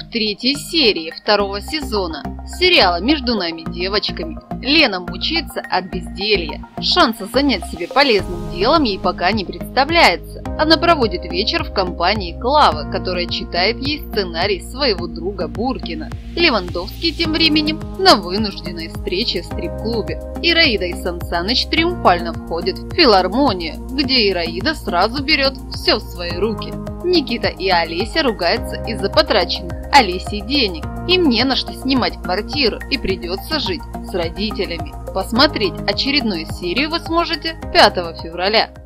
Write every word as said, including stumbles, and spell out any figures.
В третьей серии второго сезона сериала «Между нами девочками» Лена мучается от безделья. Шанса занять себя полезным делом ей пока не представляется. Она проводит вечер в компании Клавы, которая читает ей сценарий своего друга Буркина. Левандовский тем временем на вынужденной встрече в стрип-клубе. Ираида и Сансаныч триумфально входят в филармонию, где Ираида сразу берет все в свои руки. Никита и Олеся ругаются из-за потраченных Олесей денег. Им не на что снимать квартиру и придется жить с родителями. Посмотреть очередную серию вы сможете пятого февраля.